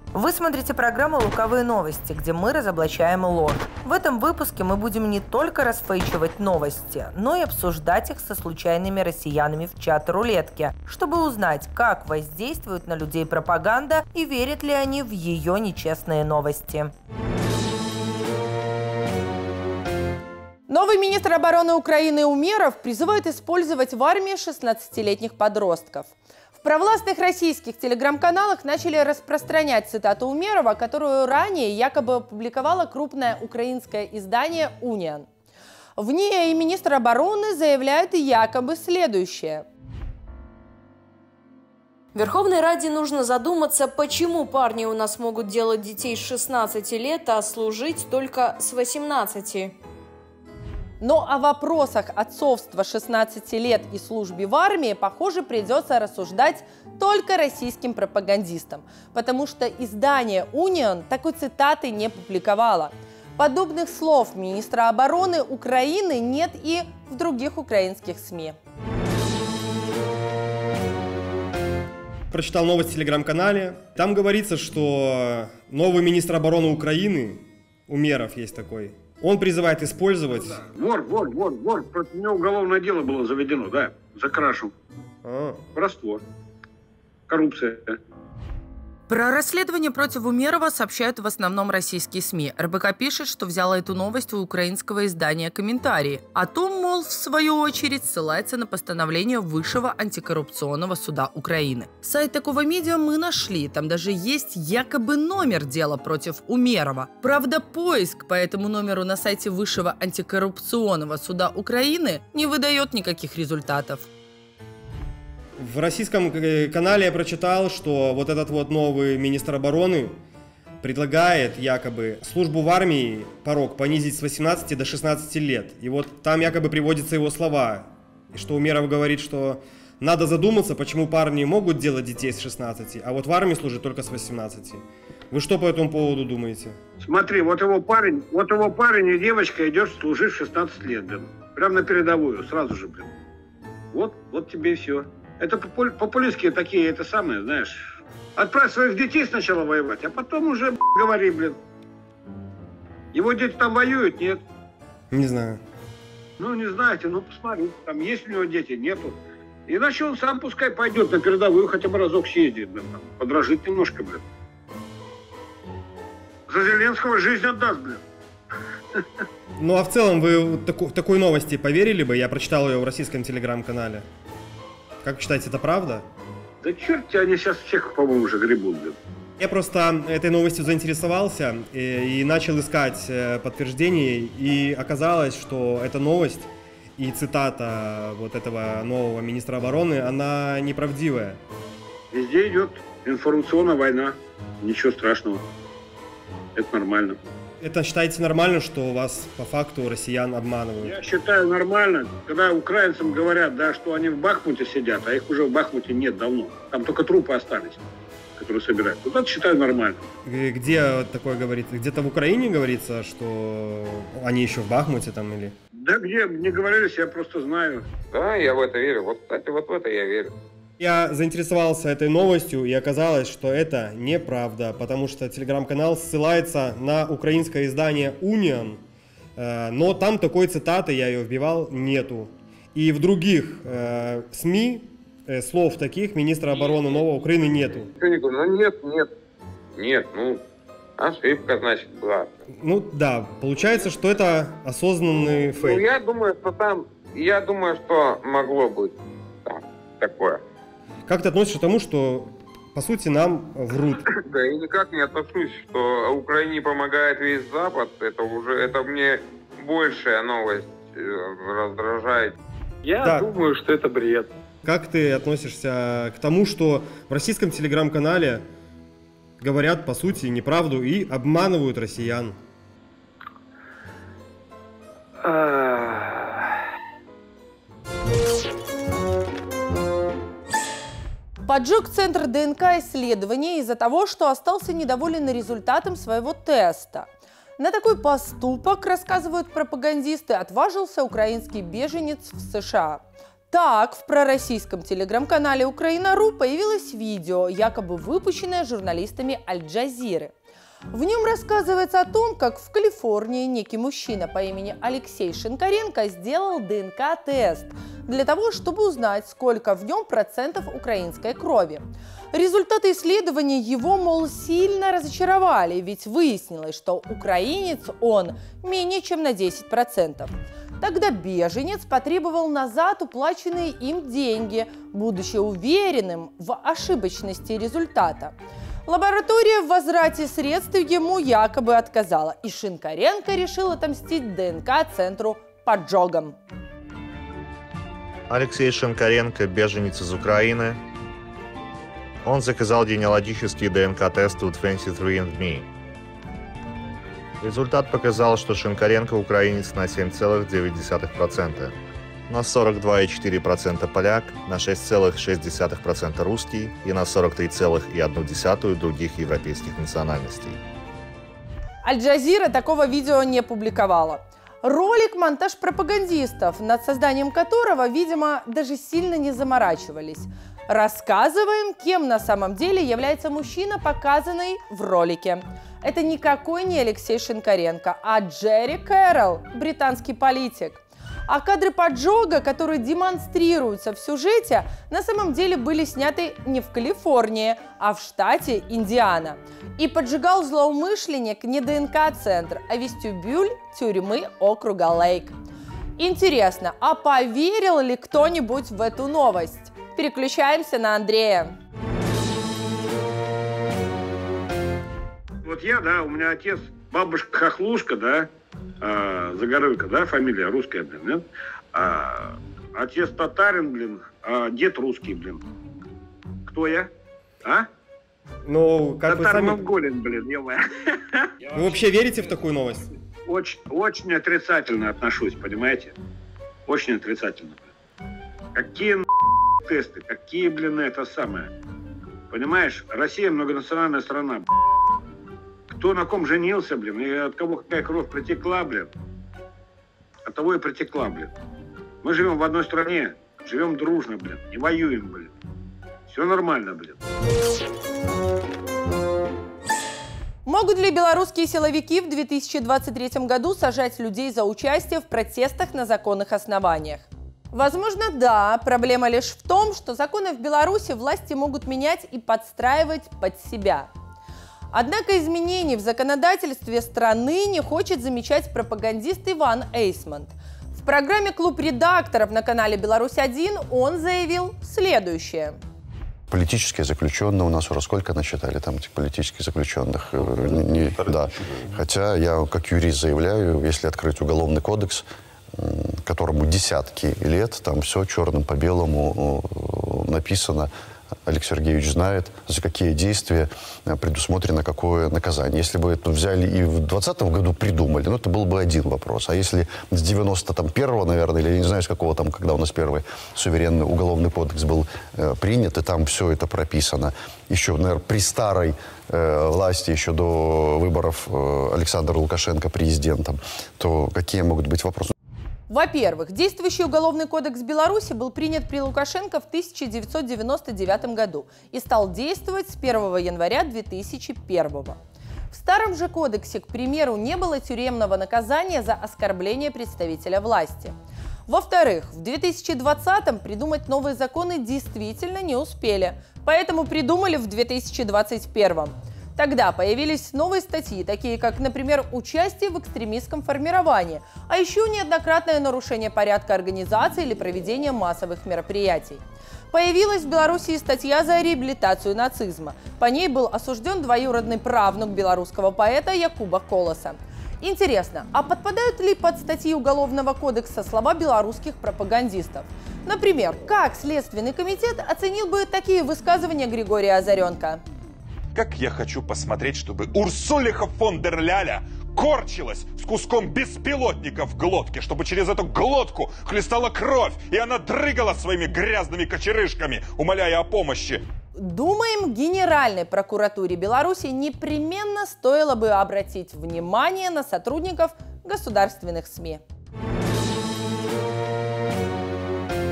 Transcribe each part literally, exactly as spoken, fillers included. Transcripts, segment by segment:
Вы смотрите программу «Луковые новости», где мы разоблачаем ложь. В этом выпуске мы будем не только расфейчивать новости, но и обсуждать их со случайными россиянами в чат-рулетке, чтобы узнать, как воздействует на людей пропаганда и верят ли они в ее нечестные новости. Новый министр обороны Украины Умеров призывает использовать в армии шестнадцатилетних подростков. В провластных российских телеграм-каналах начали распространять цитату Умерова, которую ранее якобы опубликовало крупное украинское издание «Униан». В ней министр обороны заявляет якобы следующее. Верховной Раде нужно задуматься, почему парни у нас могут делать детей с шестнадцати лет, а служить только с восемнадцати. Но о вопросах отцовства шестнадцати лет и службе в армии, похоже, придется рассуждать только российским пропагандистам, потому что издание «Униан» такой цитаты не публиковало. Подобных слов министра обороны Украины нет и в других украинских СМИ. Прочитал новость в телеграм-канале. Там говорится, что новый министр обороны Украины, Умеров есть такой, он призывает использовать... Вор, вор, вор, вор. Против него уголовное дело было заведено, да, за кражу. А. Воровство. Коррупция. Про расследование против Умерова сообщают в основном российские СМИ. РБК пишет, что взяла эту новость у украинского издания «Комментарии». О том, мол, в свою очередь, ссылается на постановление Высшего антикоррупционного суда Украины. Сайт такого медиа мы нашли. Там даже есть якобы номер дела против Умерова. Правда, поиск по этому номеру на сайте Высшего антикоррупционного суда Украины не выдает никаких результатов. В российском канале я прочитал, что вот этот вот новый министр обороны предлагает якобы службу в армии порог понизить с восемнадцати до шестнадцати лет. И вот там якобы приводятся его слова, что Умеров говорит, что надо задуматься, почему парни могут делать детей с шестнадцати, а вот в армии служить только с восемнадцати. Вы что по этому поводу думаете? Смотри, вот его парень, вот его парень и девочка идет служить в шестнадцать лет, блин. Прям на передовую, сразу же, блин. Вот, вот тебе и все. Это популистские такие, это самое, знаешь. Отправь своих детей сначала воевать, а потом уже говори, блин. Его дети там воюют, нет? Не знаю. Ну, не знаете, ну посмотри, там есть у него дети, нету. Иначе он сам пускай пойдет на передовую, хотя бы разок съездит, блин, там, подражит немножко, блин. За Зеленского жизнь отдаст, блин. Ну, а в целом вы таку, такой новости поверили бы? Я прочитал ее в российском телеграм-канале. Как считаете, это правда? Да черт тебя, они сейчас всех, по-моему, уже гребут, блин. Я просто этой новостью заинтересовался и, и начал искать подтверждение, и оказалось, что эта новость и цитата вот этого нового министра обороны, она неправдивая. Везде идет информационная война, ничего страшного, это нормально. Это считаете нормально, что вас по факту россиян обманывают? Я считаю нормально, когда украинцам говорят, да, что они в Бахмуте сидят, а их уже в Бахмуте нет давно. Там только трупы остались, которые собирают. Вот это считаю нормально. Где такое говорится? Где-то в Украине говорится, что они еще в Бахмуте там или? Да где не говорились, я просто знаю. Да, я в это верю. Вот, кстати, вот в это я верю. Я заинтересовался этой новостью, и оказалось, что это неправда, потому что телеграм-канал ссылается на украинское издание «Униан», но там такой цитаты, я ее вбивал, нету. И в других э, СМИ э, слов таких министра обороны нового Украины нету. Ну нет, нет, нет, ну ошибка, значит, была. Ну да, получается, что это осознанный фейк. Ну я думаю, что там, я думаю, что могло быть там такое. Как ты относишься к тому, что, по сути, нам врут? Да, я никак не отношусь, что Украине помогает весь Запад. Это уже, это мне большая новость раздражает. Я да. думаю, что это бред. Как ты относишься к тому, что в российском телеграм-канале говорят, по сути, неправду и обманывают россиян? Поджег Центр ДНК исследований из-за того, что остался недоволен результатом своего теста. На такой поступок, рассказывают пропагандисты, отважился украинский беженец в США. Так, в пророссийском телеграм-канале Украина.ру появилось видео, якобы выпущенное журналистами Аль-Джазиры. В нем рассказывается о том, как в Калифорнии некий мужчина по имени Алексей Шинкаренко сделал ДНК-тест для того, чтобы узнать, сколько в нем процентов украинской крови. Результаты исследования его, мол, сильно разочаровали, ведь выяснилось, что украинец он менее чем на десять процентов. Тогда беженец потребовал назад уплаченные им деньги, будучи уверенным в ошибочности результата. Лаборатория в возврате средств ему якобы отказала, и Шинкаренко решил отомстить ДНК-центру поджогом. Алексей Шинкаренко, беженец из Украины. Он заказал генеалогический ДНК-тест у двадцать три энд ми. Результат показал, что Шинкаренко украинец на семь целых девять десятых процента, на сорок два целых четыре десятых процента поляк, на шесть целых шесть десятых процента русский и на сорок три целых одна десятая процента других европейских национальностей. Аль-Джазира такого видео не публиковала. Ролик – монтаж пропагандистов, над созданием которого, видимо, даже сильно не заморачивались. Рассказываем, кем на самом деле является мужчина, показанный в ролике. Это никакой не Алексей Шинкаренко, а Джерри Кэрролл, британский политик. А кадры поджога, которые демонстрируются в сюжете, на самом деле были сняты не в Калифорнии, а в штате Индиана. И поджигал злоумышленник не ДНК-центр, а вестибюль тюрьмы округа Лейк. Интересно, а поверил ли кто-нибудь в эту новость? Переключаемся на Андрея. Вот я, да, у меня отец, бабушка Хохлушка, да, а, Загорылка, да, фамилия русская, блин, нет? А, отец татарин, блин, а дед русский, блин. Кто я? А? Ну, как вы сами... Татаро-монголин, блин, ё-моё. Вы вообще верите в такую новость? Очень, очень отрицательно отношусь, понимаете? Очень отрицательно. Какие тесты, какие, блин, это самое. Понимаешь, Россия многонациональная страна. Кто на ком женился, блин, и от кого какая кровь протекла, блин, от того и протекла, блин. Мы живем в одной стране, живем дружно, блин, не воюем, блин. Все нормально, блин. Могут ли белорусские силовики в две тысячи двадцать третьем году сажать людей за участие в протестах на законных основаниях? Возможно, да. Проблема лишь в том, что законы в Беларуси власти могут менять и подстраивать под себя. Однако изменений в законодательстве страны не хочет замечать пропагандист Иван Эйсмонт. В программе «Клуб редакторов» на канале «Беларусь один» он заявил следующее. Политические заключенные у нас уже сколько насчитали там этих политических заключенных? Не, да. Хотя я как юрист заявляю, если открыть уголовный кодекс, которому десятки лет, там все черным по белому написано. Алексей Сергеевич знает, за какие действия предусмотрено какое наказание. Если бы это взяли и в двадцатом году придумали, ну, это был бы один вопрос. А если с девяносто первого, наверное, или я не знаю, с какого там, когда у нас первый суверенный уголовный кодекс был э, принят, и там все это прописано, еще, наверное, при старой э, власти, еще до выборов э, Александра Лукашенко президентом, то какие могут быть вопросы? Во-первых, действующий Уголовный кодекс Беларуси был принят при Лукашенко в тысяча девятьсот девяносто девятом году и стал действовать с первого января две тысячи первого. В старом же кодексе, к примеру, не было тюремного наказания за оскорбление представителя власти. Во-вторых, в две тысячи двадцатом придумать новые законы действительно не успели, поэтому придумали в две тысячи двадцать первом. Тогда появились новые статьи, такие как, например, участие в экстремистском формировании, а еще неоднократное нарушение порядка организации или проведения массовых мероприятий. Появилась в Беларуси статья за реабилитацию нацизма. По ней был осужден двоюродный правнук белорусского поэта Якуба Колоса. Интересно, а подпадают ли под статьи Уголовного кодекса слова белорусских пропагандистов? Например, как Следственный комитет оценил бы такие высказывания Григория Озаренко? Как я хочу посмотреть, чтобы Урсулиха фон дер Ляля корчилась с куском беспилотника в глотке, чтобы через эту глотку хлестала кровь, и она дрыгала своими грязными кочерышками, умоляя о помощи. Думаем, Генеральной прокуратуре Беларуси непременно стоило бы обратить внимание на сотрудников государственных СМИ.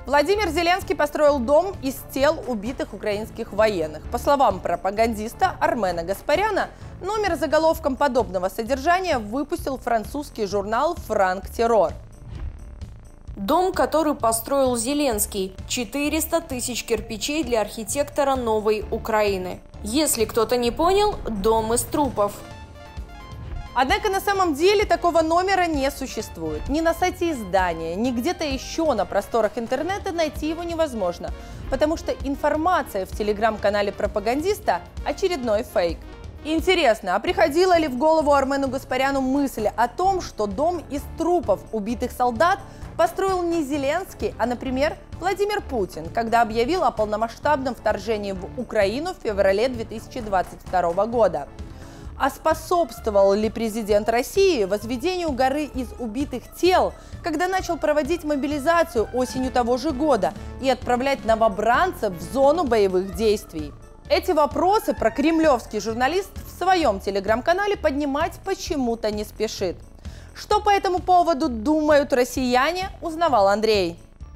Владимир Зеленский построил дом из тел убитых украинских военных. По словам пропагандиста Армена Гаспаряна, номер с заголовком подобного содержания выпустил французский журнал «Франк Террор». Дом, который построил Зеленский. четыреста тысяч кирпичей для архитектора новой Украины. Если кто-то не понял, дом из трупов. Однако на самом деле такого номера не существует. Ни на сайте издания, ни где-то еще на просторах интернета найти его невозможно, потому что информация в телеграм-канале пропагандиста – очередной фейк. Интересно, а приходила ли в голову Армену Гаспаряну мысль о том, что дом из трупов убитых солдат построил не Зеленский, а, например, Владимир Путин, когда объявил о полномасштабном вторжении в Украину в феврале две тысячи двадцать второго года? А способствовал ли президент России возведению горы из убитых тел, когда начал проводить мобилизацию осенью того же года и отправлять новобранцев в зону боевых действий? Эти вопросы прокремлевский журналист в своем телеграм-канале поднимать почему-то не спешит. Что по этому поводу думают россияне, узнавал Андрей.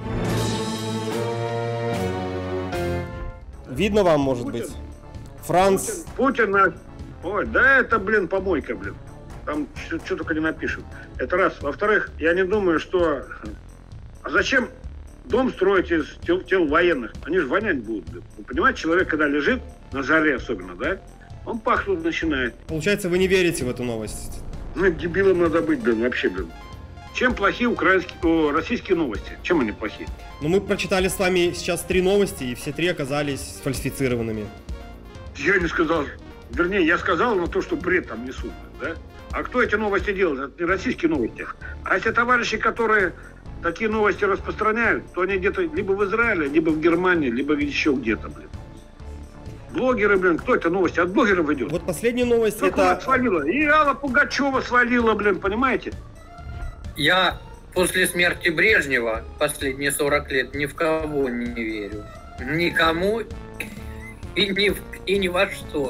Видно вам, может Путин. быть? Франц... Путин, Путин, ой, да это, блин, помойка, блин. Там что только не напишут. Это раз. Во-вторых, я не думаю, что... А зачем дом строить из тел, тел военных? Они же вонять будут, блин. Вы понимаете, человек, когда лежит, на жаре особенно, да, он пахнуть начинает. Получается, вы не верите в эту новость? Ну, дебилом надо быть, блин, вообще, блин. Чем плохие украинские, о, российские новости? Чем они плохие? Ну, мы прочитали с вами сейчас три новости, и все три оказались сфальсифицированными. Я не сказал... Вернее, я сказал на то, что бред там несут, да? А кто эти новости делает? Это не российские новости. А если товарищи, которые такие новости распространяют, то они где-то либо в Израиле, либо в Германии, либо еще где-то, блин. Блогеры, блин, кто это новости? От блогеров идет. Вот последняя новость ну, это... свалила. И Алла Пугачева свалила, блин, понимаете? Я после смерти Брежнева последние сорок лет ни в кого не верю. Никому и ни, в, и ни во что.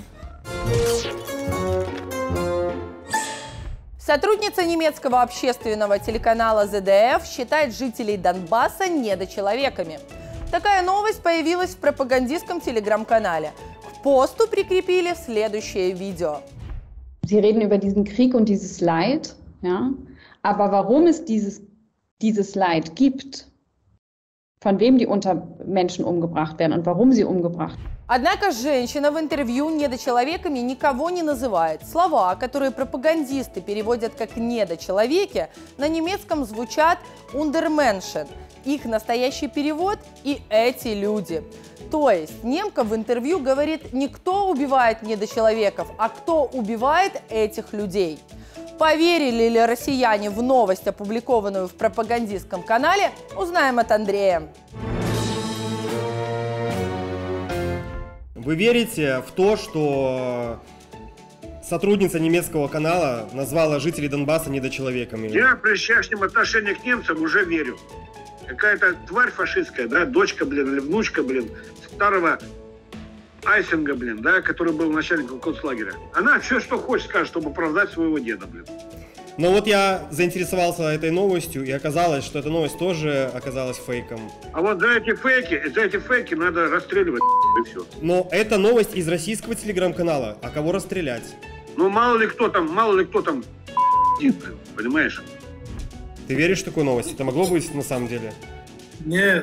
Сотрудница немецкого общественного телеканала зэ дэ эф считает жителей Донбасса недочеловеками. Такая новость появилась в пропагандистском телеграм-канале. К посту прикрепили следующее видео. Sie reden über diesen Krieg und dieses Leid, ja? Aber warum es dieses, dieses Leid gibt, von wem die Untermenschen umgebracht werden und warum sie umgebracht werden. Однако женщина в интервью недочеловеками никого не называет. Слова, которые пропагандисты переводят как «недочеловеки», на немецком звучат «Undermenschen». Их настоящий перевод и «эти люди». То есть немка в интервью говорит не кто убивает недочеловеков, а кто убивает этих людей. Поверили ли россияне в новость, опубликованную в пропагандистском канале, узнаем от Андрея. Вы верите в то, что сотрудница немецкого канала назвала жителей Донбасса недочеловеками? Я при сейчас отношении к немцам уже верю. Какая-то тварь фашистская, да, дочка, блин, или внучка, блин, старого Айсинга, блин, да, который был начальником концлагеря. Она все, что хочет, скажет, чтобы оправдать своего деда, блин. Но вот я заинтересовался этой новостью, и оказалось, что эта новость тоже оказалась фейком. А вот за эти фейки, за эти фейки надо расстреливать, и все. Но это новость из российского телеграм-канала. А кого расстрелять? Ну, мало ли кто там, мало ли кто там, понимаешь? Ты веришь в такую новость? Это могло быть на самом деле? Нет.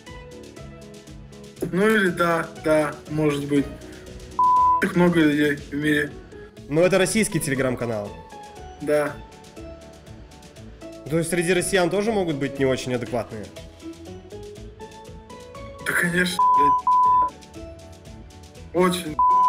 Ну или да, да, может быть. Много людей в мире. Но это российский телеграм-канал. Да. То есть среди россиян тоже могут быть не очень адекватные? Да, конечно, блядь. Очень.